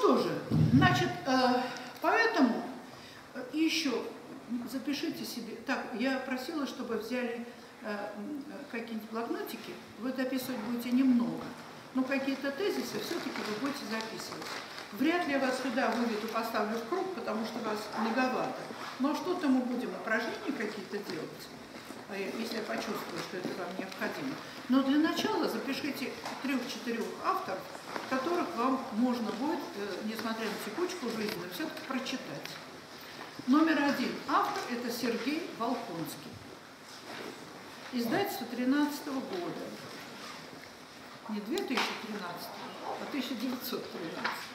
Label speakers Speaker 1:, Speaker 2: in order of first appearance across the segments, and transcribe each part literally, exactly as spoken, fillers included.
Speaker 1: что же, значит, э, поэтому э, еще запишите себе. Так, я просила, чтобы взяли э, какие-нибудь блокнотики. Вы записывать будете немного, но какие-то тезисы все-таки вы будете записывать. Вряд ли я вас сюда выведу, поставлю в круг, потому что вас многовато. Но что-то мы будем, упражнения какие-то делать, если я почувствую, что это вам необходимо. Но для начала запишите трех-четырех авторов, которых вам можно будет, несмотря на текучку жизни, все-таки прочитать. Номер один автор – это Сергей Волконский. Издательство тринадцатого года. Не две тысячи тринадцатого, а тысяча девятьсот тринадцатого.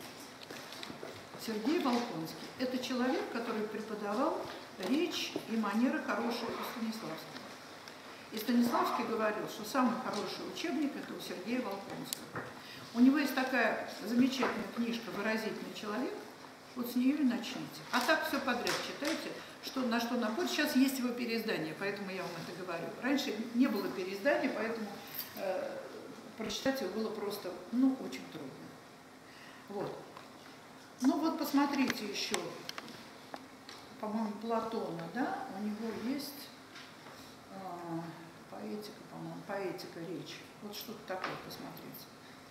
Speaker 1: Сергей Волконский. Это человек, который преподавал речь и манеры хорошие у Станиславского. И Станиславский говорил, что самый хороший учебник – это у Сергея Волконского. У него есть такая замечательная книжка «Выразительный человек». Вот с нее и начните. А так все подряд читайте, что, на что находит. Сейчас есть его переиздание, поэтому я вам это говорю. Раньше не было переиздания, поэтому э, прочитать его было просто, ну, очень трудно. Вот. Ну вот посмотрите еще, по-моему, Платона, да, у него есть э, поэтика, по-моему, поэтика речи. Вот что-то такое посмотрите.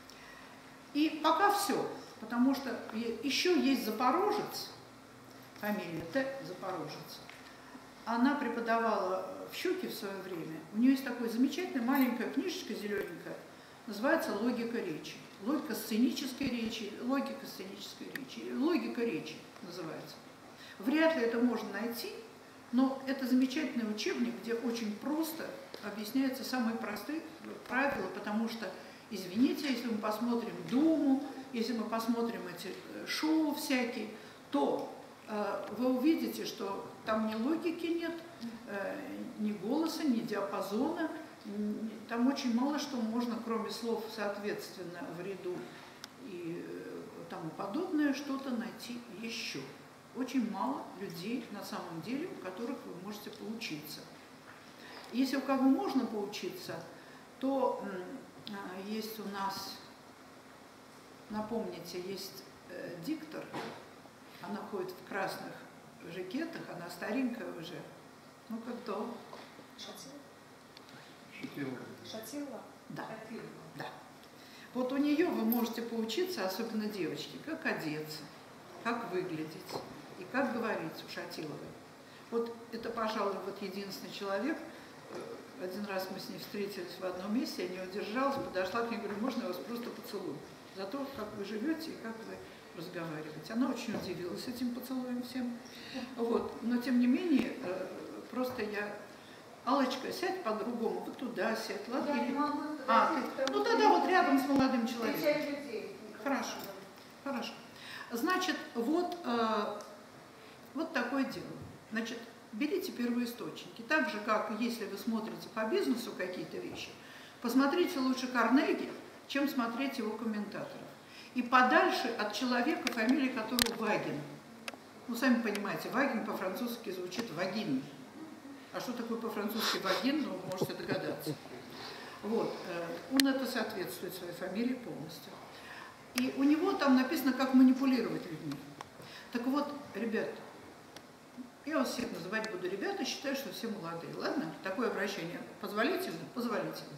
Speaker 1: И пока все, потому что еще есть Запорожец, фамилия Т. Запорожец. Она преподавала в Щуке в свое время. У нее есть такая замечательная маленькая книжечка зелененькая, называется «Логика речи». Логика сценической речи, логика сценической речи, логика речи называется. Вряд ли это можно найти, но это замечательный учебник, где очень просто объясняются самые простые правила, потому что, извините, если мы посмотрим Думу, если мы посмотрим эти шоу всякие, то э, вы увидите, что там ни логики нет, э, ни голоса, ни диапазона. Там очень мало что можно, кроме слов, соответственно, в ряду и тому подобное, что-то найти еще. Очень мало людей, на самом деле, у которых вы можете поучиться. Если у кого можно поучиться, то есть у нас, напомните, есть диктор, она ходит в красных жакетах, она старенькая уже. Ну-ка, кто?
Speaker 2: Шатилова.
Speaker 1: Шатилова? Да. Да. Вот у нее вы можете поучиться, особенно девочки, как одеться, как выглядеть и как говорить у Шатиловой. Вот это, пожалуй, вот единственный человек. Один раз мы с ней встретились в одном месте, я не удержалась, подошла к ней и говорю, можно я вас просто поцелую? За то, как вы живете и как вы разговариваете. Она очень удивилась этим поцелуем всем. Вот. Но тем не менее, просто я... Аллочка, сядь по-другому, вот туда сядь, ладно?
Speaker 3: Я не могу.
Speaker 1: А, ты... Ну тогда вот рядом с молодым человеком.
Speaker 3: Людей.
Speaker 1: Хорошо, хорошо. Значит, вот, э, вот такое дело. Значит, берите первоисточники. Так же, как если вы смотрите по бизнесу какие-то вещи, посмотрите лучше Карнеги, чем смотреть его комментаторов. И подальше от человека, фамилия которого Вагин. Ну, сами понимаете, Вагин по-французски звучит «вагин». А что такое по-французски «вагин», ну, вы можете догадаться. Вот, он это соответствует своей фамилии полностью. И у него там написано, как манипулировать людьми. Так вот, ребят, я вас всех называть буду ребята, считаю, что все молодые. Ладно? Такое обращение позволительно? Позволительно.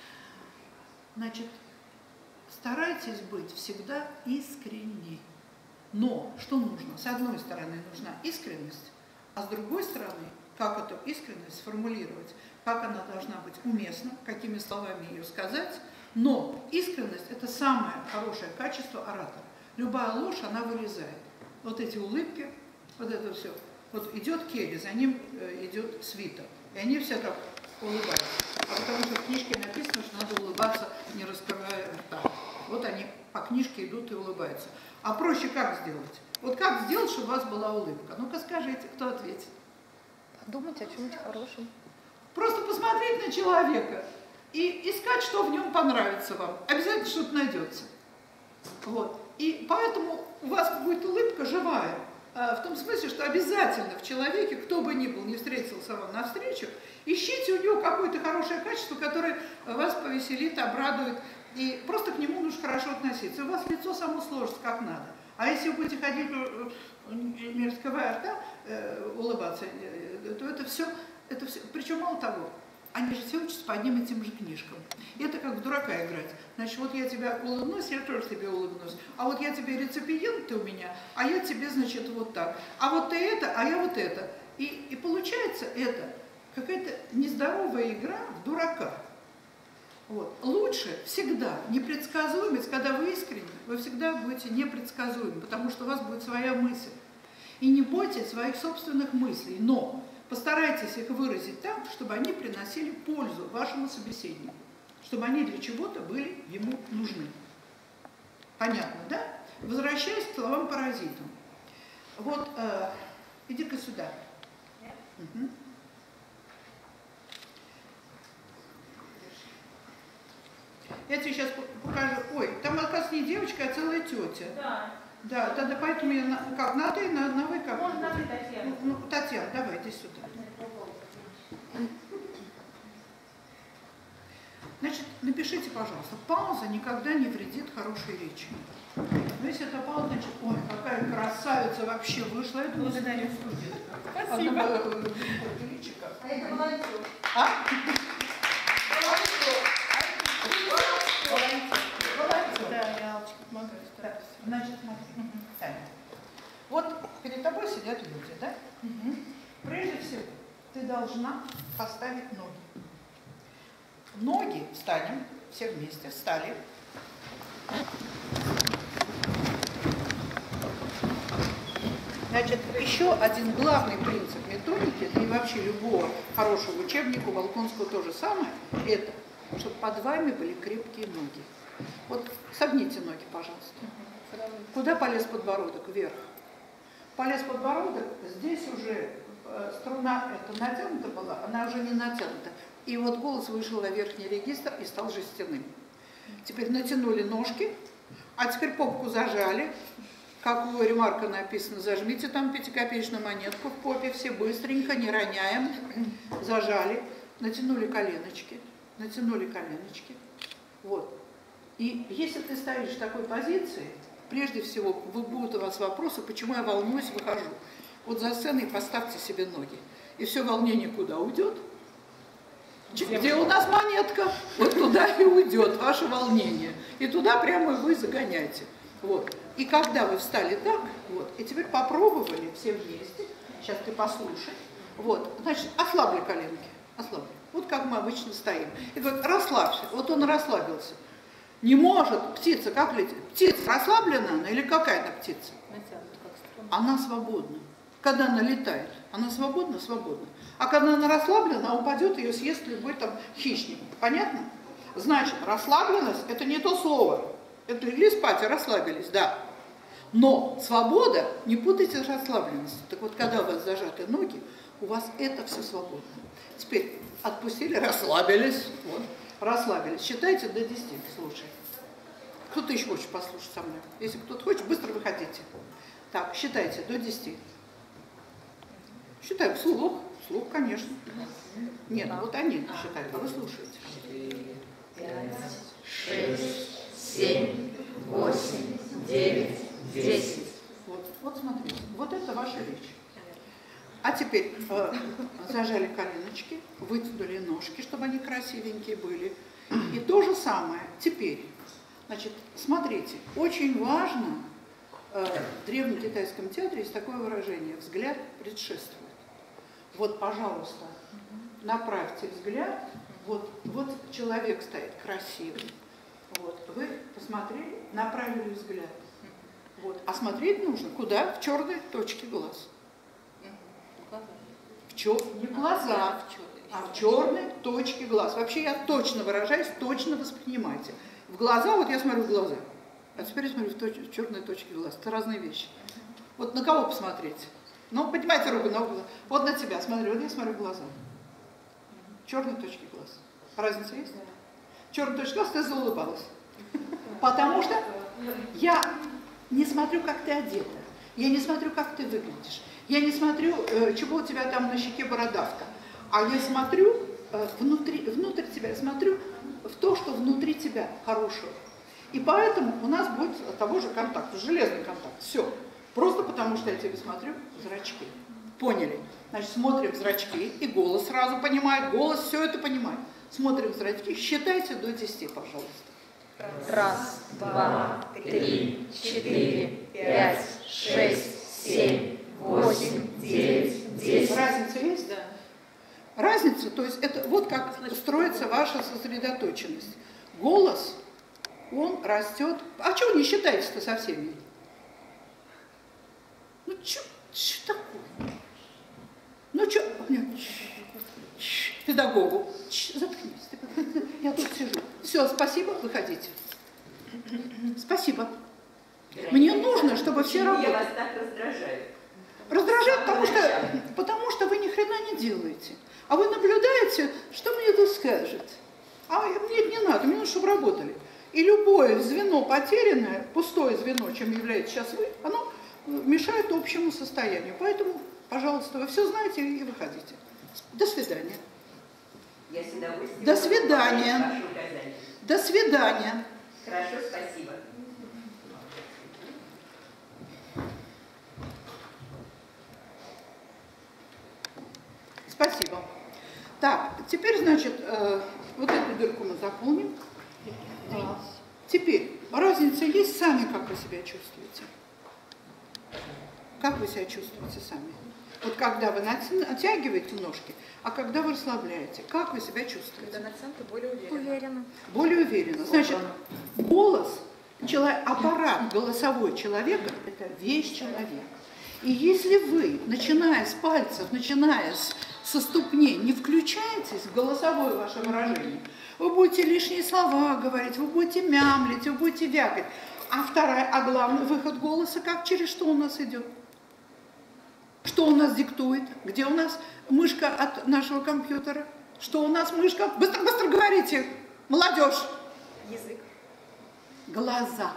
Speaker 1: Значит, старайтесь быть всегда искренни. Но что нужно? С одной стороны нужна искренность, а с другой стороны, как эту искренность сформулировать, как она должна быть уместна, какими словами ее сказать. Но искренность – это самое хорошее качество оратора. Любая ложь, она вырезает. Вот эти улыбки, вот это все. Вот идет Керри, за ним идет свита. И они все так улыбаются. А потому что в книжке написано, что надо улыбаться, не раскрывая рта. Вот они по книжке идут и улыбаются. А проще как сделать? Вот как сделать, чтобы у вас была улыбка? Ну-ка скажите, кто ответит?
Speaker 4: Думать о чем-нибудь хорошем.
Speaker 1: Просто посмотреть на человека и искать, что в нем понравится вам. Обязательно что-то найдется. Вот. И поэтому у вас будет улыбка живая. В том смысле, что обязательно в человеке, кто бы ни был, не встретился вам на встречах, ищите у него какое-то хорошее качество, которое вас повеселит, обрадует. И просто к нему нужно хорошо относиться. носиться, у вас лицо само сложится как надо. А если вы будете ходить не раскрывая рта, э, улыбаться, э, то это все, это все, причем мало того, они же все учатся по одним и тем же книжкам. И это как в дурака играть. Значит, вот я тебе улыбнусь, я тоже тебе улыбнусь. А вот я тебе реципиент, ты у меня, а я тебе, значит, вот так. А вот ты это, а я вот это. И, и получается это какая-то нездоровая игра в дурака. Вот. Лучше всегда непредсказуемость, когда вы искренне, вы всегда будете непредсказуемы, потому что у вас будет своя мысль. И не бойтесь своих собственных мыслей, но постарайтесь их выразить так, чтобы они приносили пользу вашему собеседнику, чтобы они для чего-то были ему нужны. Понятно, да? Возвращаясь к словам-паразитам. Вот, э, иди-ка сюда. Угу. Я тебе сейчас покажу. Ой, там, оказывается, не девочка, а целая тетя.
Speaker 2: Да.
Speaker 1: Да, тогда поэтому я на, как на ты, на, на вы как?
Speaker 2: Можно на вы, Татьяна.
Speaker 1: Ну, ну, Татьяна, давай, иди сюда. Значит, напишите, пожалуйста, пауза никогда не вредит хорошей речи. Но если это пауза, значит, ой, какая красавица вообще вышла, я думаю,
Speaker 2: Благодарю.
Speaker 1: Спасибо.
Speaker 2: А это волонтер.
Speaker 1: А?
Speaker 2: Да, я Аллочке помогаю.
Speaker 1: Да. Значит, смотри. Таня. Вот перед тобой сидят люди, да? Угу. Прежде всего, ты должна поставить ноги. Ноги встанем, все вместе, встали. Значит, еще один главный принцип методики, да и вообще любого хорошего учебника, Волконского то же самое, это, чтобы под вами были крепкие ноги. Вот согните ноги, пожалуйста. Куда полез подбородок? Вверх. Полез подбородок, здесь уже э, струна эта натянута была, она уже не натянута. И вот голос вышел на верхний регистр и стал жестяным. Теперь натянули ножки, а теперь попку зажали. Как у ремарка написано, зажмите там пятикопеечную монетку в попе, все быстренько, не роняем. Зажали, натянули коленочки, натянули коленочки. Вот. И если ты стоишь в такой позиции, прежде всего будут у вас вопросы, почему я волнуюсь, выхожу. Вот за сценой поставьте себе ноги. И все волнение куда уйдет? Где у нас монетка? Вот туда и уйдет ваше волнение. И туда прямо вы загоняете. Вот. И когда вы встали так, вот, и теперь попробовали все вместе, сейчас ты послушай, вот, значит, ослабли коленки, ослабли. Вот как мы обычно стоим. И говорит, расслабься. Вот он расслабился. Не может птица, как летит? Птица расслаблена она или какая она птица? Она свободна. Когда она летает, она свободна, свободна. А когда она расслаблена, упадет, ее съест любой там хищник. Понятно? Значит, расслабленность – это не то слово. Это легли спать и расслабились, да. Но свобода, не путайте с расслабленностью. Так вот, когда у вас зажаты ноги, у вас это все свободно. Теперь отпустили, расслабились. Вот, расслабились. Считайте до десяти, слушай. Кто-то еще хочет послушать со мной. Если кто-то хочет, быстро выходите. Так, считайте до десяти. Считаю вслух. Вслух, конечно. Нет, вот они считают, а вы слушаете.
Speaker 3: Пять, шесть, семь, восемь, девять, десять.
Speaker 1: Вот, вот смотрите, вот это ваша речь. А теперь э, зажали коленочки, вытянули ножки, чтобы они красивенькие были. И то же самое теперь. Значит, смотрите, очень важно, э, в древнекитайском театре есть такое выражение: взгляд предшествует. Вот, пожалуйста, направьте взгляд, вот, вот человек стоит красивый. Вот, вы посмотрели, направили взгляд. Вот. А смотреть нужно куда? В черные точки глаз. В чер... Не глаза, а в черные точки глаз. Вообще я точно выражаюсь, точно воспринимайте. В глаза, вот я смотрю в глаза, а теперь я смотрю в, точ... в черные точки глаз. Это разные вещи. Вот на кого посмотреть? Ну, поднимайте руку на глаза. Вот на тебя смотрю, вот я смотрю в глаза. Черные точки глаз. Разница есть? Черная точка глаз, ты заулыбалась. Потому что я не смотрю, как ты одета. Я не смотрю, как ты выглядишь. Я не смотрю, э, чего у тебя там на щеке бородавка. А я смотрю э, внутри, внутрь тебя, я смотрю в то, что внутри тебя хорошего. И поэтому у нас будет того же контакта, железный контакт. Все. Просто потому, что я тебе смотрю в зрачки. Поняли? Значит, смотрим в зрачки, и голос сразу понимает, голос все это понимает. Смотрим в зрачки, считайте до десяти, пожалуйста.
Speaker 3: Раз, два, три, четыре, пять, шесть, семь, восемь, девять, десять.
Speaker 1: Разница есть? Да. Разница, то есть это вот как строится ваша сосредоточенность. Голос, он растет. А чего вы не считаете-то со всеми? Ну, что такое? Ну, что? Педагогу. Заткнись. Я тут сижу. Все, спасибо, выходите. Спасибо. Мне нужно, чтобы все работали.
Speaker 3: Я вас так раздражаю.
Speaker 1: Раздражает, потому что, потому что вы ни хрена не делаете. А вы наблюдаете, что мне тут скажет. А мне это не надо, мне нужно, чтобы работали. И любое звено потерянное, пустое звено, чем являетесь сейчас вы, оно мешает общему состоянию. Поэтому, пожалуйста, вы все знаете и выходите. До свидания.
Speaker 3: Я с удовольствием.
Speaker 1: До свидания.
Speaker 3: Ваши указания.
Speaker 1: До свидания.
Speaker 3: Хорошо, спасибо.
Speaker 1: Спасибо. Так, теперь, значит, э, вот эту дырку мы заполним. А, теперь, разница есть сами, как вы себя чувствуете? Как вы себя чувствуете сами? Вот когда вы натягиваете ножки, а когда вы расслабляете, как вы себя чувствуете?
Speaker 2: Когда натянуто, более уверенно.
Speaker 4: Уверена.
Speaker 1: Более уверенно. Значит, голос, человек, аппарат голосовой человека – это весь человек. И если вы, начиная с пальцев, начиная с, со ступней, не включаетесь в голосовое ваше выражение, вы будете лишние слова говорить, вы будете мямлить, вы будете вякать. А вторая, а главный выход голоса, как через что у нас идет? Что у нас диктует? Где у нас мышка от нашего компьютера? Что у нас мышка? Быстро, быстро говорите, молодежь.
Speaker 2: Язык.
Speaker 1: Глаза.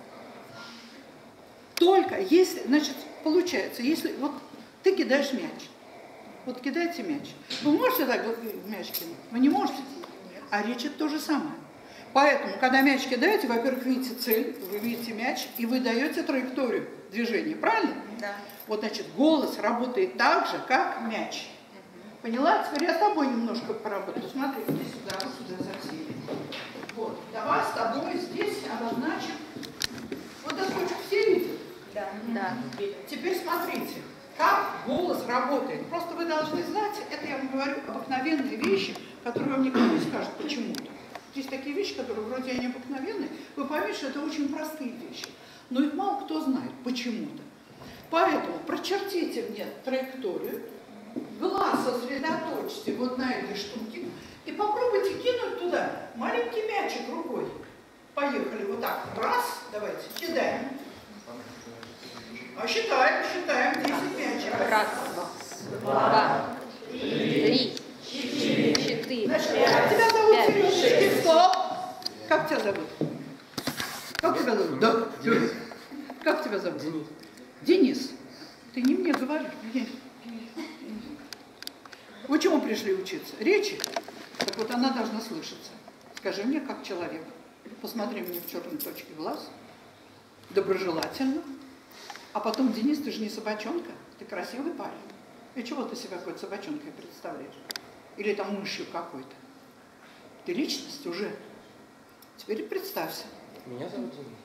Speaker 1: Только если, значит, получается, если вот ты кидаешь мяч, вот кидаете мяч, вы можете так мяч кинуть? Вы не можете? А речь это то же самое. Поэтому, когда мяч кидаете, во-первых, видите цель, вы видите мяч, и вы даете траекторию движения, правильно?
Speaker 2: Да.
Speaker 1: Вот, значит, голос работает так же, как мяч. Поняла? Теперь я с тобой немножко поработаю. Смотри, иди сюда, сюда совсем. Вот, давай с тобой здесь обозначим. Вот эту точку все видят?
Speaker 2: Да.
Speaker 4: Да.
Speaker 1: Теперь смотрите, как голос работает. Просто вы должны знать, это я вам говорю, обыкновенные вещи, которые вам никто не скажет почему-то. Есть такие вещи, которые вроде они обыкновенные, вы поймете, что это очень простые вещи. Но их мало кто знает почему-то. Поэтому прочертите мне траекторию, глаз сосредоточьте вот на этой штуке и попробуйте кинуть туда маленький мячик рукой. Поехали вот так. Раз, давайте, кидаем. А считаем, считаем, десять мячиков.
Speaker 4: Раз, два, три, четыре,
Speaker 1: Значит, как тебя зовут,
Speaker 4: пять,
Speaker 1: Сережечки? Стоп! Как тебя зовут? Как тебя зовут? Да. Как тебя зовут? Денис. Денис. Ты не мне говоришь. Вы чему пришли учиться? Речи? Так вот она должна слышаться. Скажи мне, как человек. Посмотри мне в черные точки глаз. Доброжелательно. А потом, Денис, ты же не собачонка. Ты красивый парень. И чего ты себя какой-то собачонкой представляешь? Или там мышью какой-то? Ты личность уже. Теперь представься.
Speaker 5: Меня зовут Денис.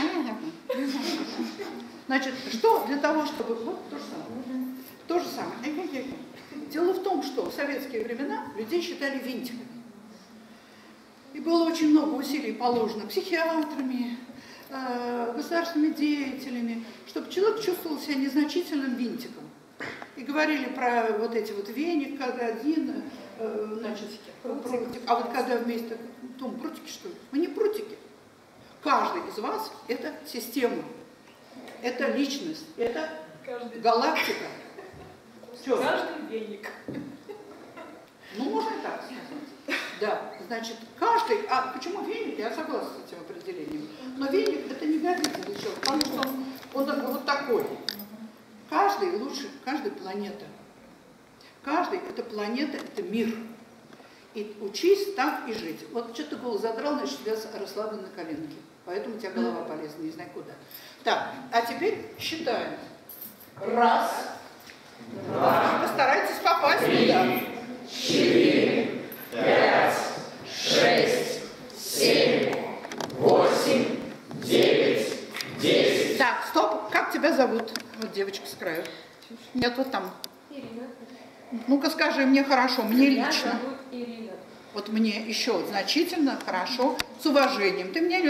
Speaker 1: Значит, что для того, чтобы... Вот то же самое. То же самое. Дело в том, что в советские времена людей считали винтиками. И было очень много усилий положено психиатрами, э, государственными деятелями, чтобы человек чувствовал себя незначительным винтиком. И говорили про вот эти вот веник, когда один, э, значит, прутик. А вот когда вместе... Том, прутики что ли? Мы не прутики. Каждый из вас – это система, это личность, это
Speaker 2: Каждый.
Speaker 1: галактика. Что?
Speaker 2: Каждый веник.
Speaker 1: Ну, можно и так сказать. Да, значит, каждый... А почему веник? Я согласна с этим определением. Но веник – это не годится для человека, потому что он, он вот такой. Каждый лучше, каждая планета. Каждый – это планета, это мир. И учись так и жить. Вот что ты голову задрал, значит, у тебя расслаблены коленки. Поэтому у тебя голова полезна, не знаю куда. Так, а теперь считаем. Раз, два, постарайтесь попасть туда.
Speaker 5: Четыре, пять, шесть, семь, восемь, девять, десять.
Speaker 1: Так, стоп. Как тебя зовут? Вот девочка с краю. Нет, вот там.
Speaker 2: Ирина.
Speaker 1: Ну-ка скажи мне хорошо, мне
Speaker 2: Меня
Speaker 1: лично.
Speaker 2: зовут Ирина.
Speaker 1: Вот мне еще значительно, хорошо, с уважением. Ты мне...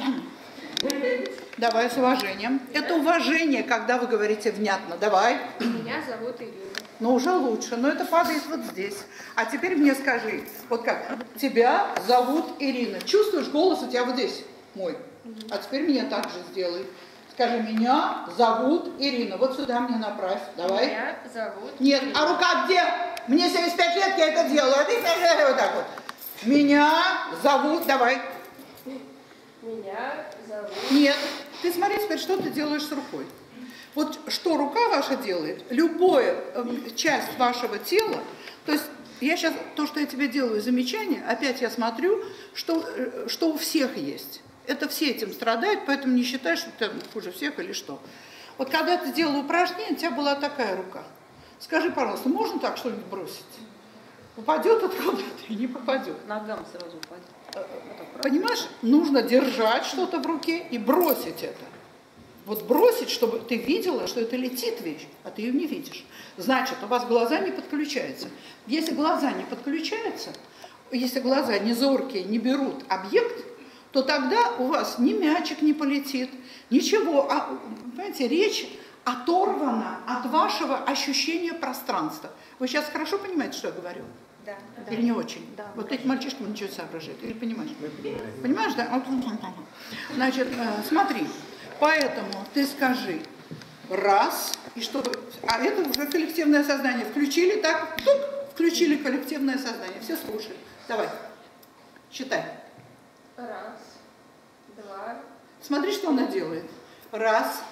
Speaker 1: Давай с уважением. Это уважение, когда вы говорите внятно. Давай.
Speaker 2: Меня зовут Ирина.
Speaker 1: Ну, уже лучше, но это падает вот здесь. А теперь мне скажи, вот как, тебя зовут Ирина. Чувствуешь, голос у тебя вот здесь мой. А теперь мне так же сделай. Скажи, меня зовут Ирина. Вот сюда мне направь. Давай.
Speaker 2: Меня зовут
Speaker 1: Нет,
Speaker 2: Ирина.
Speaker 1: а рука где? Мне семьдесят пять лет, я это делаю. А ты вот так вот. Меня зовут, давай.
Speaker 2: Меня зовут...
Speaker 1: Нет, ты смотри теперь, что ты делаешь с рукой. Вот что рука ваша делает, любая э, часть вашего тела, то есть я сейчас, то, что я тебе делаю замечание, опять я смотрю, что, э, что у всех есть. Это все этим страдают, поэтому не считай, что ты хуже всех или что. Вот когда ты делал упражнение, у тебя была такая рука. Скажи, пожалуйста, можно так что-нибудь бросить? Попадет откуда-то и не попадет.
Speaker 4: Ногам сразу упадет.
Speaker 1: Понимаешь, нужно держать что-то в руке и бросить это. Вот бросить, чтобы ты видела, что это летит вещь, а ты ее не видишь. Значит, у вас глаза не подключаются. Если глаза не подключаются, если глаза не зоркие, не берут объект, то тогда у вас ни мячик не полетит, ничего. А, понимаете, речь оторвана от вашего ощущения пространства. Вы сейчас хорошо понимаете, что я говорю?
Speaker 2: Да.
Speaker 1: Или не очень?
Speaker 4: Да.
Speaker 1: Вот эти мальчишки ничего не соображают. Или понимаешь? Понимаешь, да? Значит, смотри. Поэтому ты скажи раз, и что... А это уже коллективное сознание. Включили так, тук, включили коллективное сознание. Все слушают. Давай, считай.
Speaker 2: Раз, два,
Speaker 1: Смотри, что она делает. Раз,